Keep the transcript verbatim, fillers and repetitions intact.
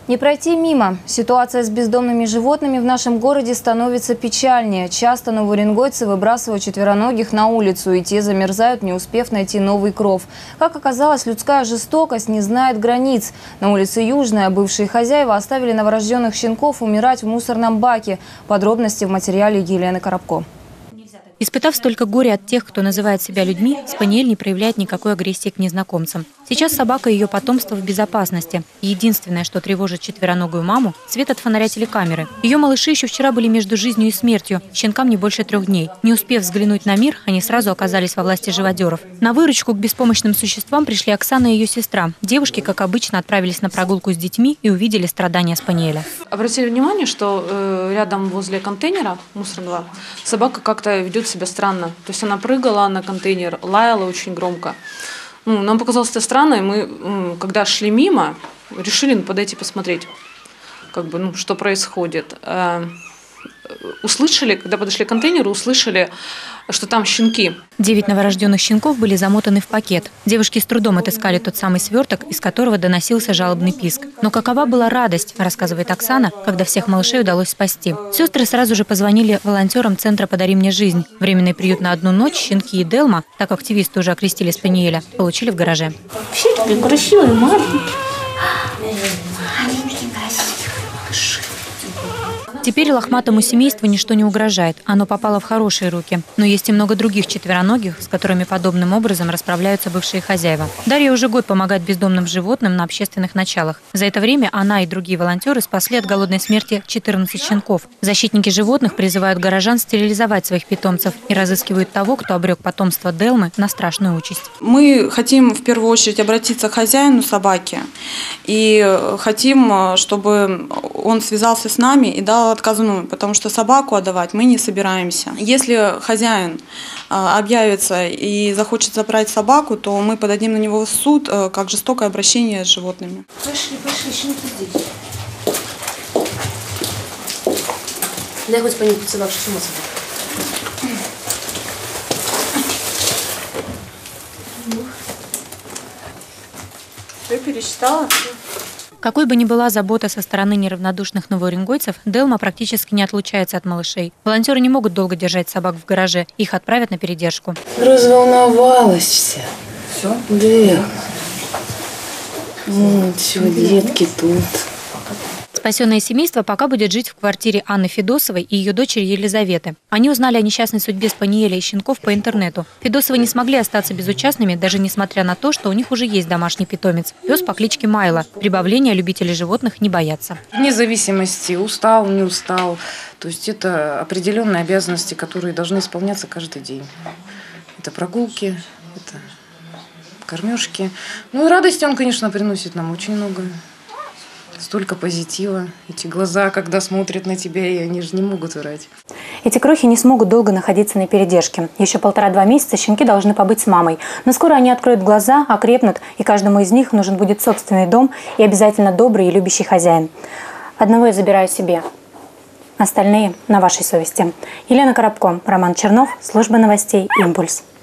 Не пройти мимо. Ситуация с бездомными животными в нашем городе становится печальнее. Часто новоуренгойцы выбрасывают четвероногих на улицу, и те замерзают, не успев найти новый кров. Как оказалось, людская жестокость не знает границ. На улице Южная бывшие хозяева оставили новорожденных щенков умирать в мусорном баке. Подробности в материале Елены Коробко. Испытав столько горя от тех, кто называет себя людьми, Спаниель не проявляет никакой агрессии к незнакомцам. Сейчас собака и ее потомство в безопасности. И единственное, что тревожит четвероногую маму – свет от фонаря телекамеры. Ее малыши еще вчера были между жизнью и смертью, щенкам не больше трех дней. Не успев взглянуть на мир, они сразу оказались во власти живодеров. На выручку к беспомощным существам пришли Оксана и ее сестра. Девушки, как обычно, отправились на прогулку с детьми и увидели страдания Спаниеля. Обратили внимание, что э, рядом возле контейнера мусорного собака как-то ведет себя странно. То есть она прыгала на контейнер, лаяла очень громко. Ну, нам показалось это странно, и мы, когда шли мимо, решили подойти посмотреть, как бы, ну, что происходит. Услышали, когда подошли к контейнеру, услышали, что там щенки. Девять новорожденных щенков были замотаны в пакет. Девушки с трудом отыскали тот самый сверток, из которого доносился жалобный писк. Но какова была радость, рассказывает Оксана, когда всех малышей удалось спасти. Сестры сразу же позвонили волонтерам центра «Подари мне жизнь». Временный приют на одну ночь щенки и Делма, так активисты уже окрестили Спаниеля, получили в гараже. Вообще такой красивый, маленький. Теперь лохматому семейству ничто не угрожает. Оно попало в хорошие руки. Но есть и много других четвероногих, с которыми подобным образом расправляются бывшие хозяева. Дарья уже год помогает бездомным животным на общественных началах. За это время она и другие волонтеры спасли от голодной смерти четырнадцать щенков. Защитники животных призывают горожан стерилизовать своих питомцев и разыскивают того, кто обрек потомство Делмы на страшную участь. Мы хотим в первую очередь обратиться к хозяину собаки и хотим, чтобы он связался с нами и дал отказную, потому что собаку отдавать мы не собираемся. Если хозяин объявится и захочет забрать собаку, то мы подадим на него в суд как жестокое обращение с животными. Пошли, пошли, щенки здесь. Дай хоть по ним поцеловать, что мы Ты пересчитала? Какой бы ни была забота со стороны неравнодушных новоуренгойцев, Делма практически не отлучается от малышей. Волонтеры не могут долго держать собак в гараже, их отправят на передержку. Разволновалась вся. Все? Да. Вот, все, детки тут. Спасенное семейство пока будет жить в квартире Анны Федосовой и ее дочери Елизаветы. Они узнали о несчастной судьбе Спаниеля и щенков по интернету. Федосовы не смогли остаться безучастными, даже несмотря на то, что у них уже есть домашний питомец. Пес по кличке Майло. Прибавления любители животных не боятся. Вне зависимости, устал, не устал. То есть это определенные обязанности, которые должны исполняться каждый день. Это прогулки, это кормежки. Ну и радости он, конечно, приносит нам очень много. Столько позитива. Эти глаза, когда смотрят на тебя, и они же не могут врать. Эти крохи не смогут долго находиться на передержке. Еще полтора-два месяца щенки должны побыть с мамой. Но скоро они откроют глаза, окрепнут, и каждому из них нужен будет собственный дом и обязательно добрый и любящий хозяин. Одного я забираю себе. Остальные на вашей совести. Елена Коробко, Роман Чернов, служба новостей «Импульс».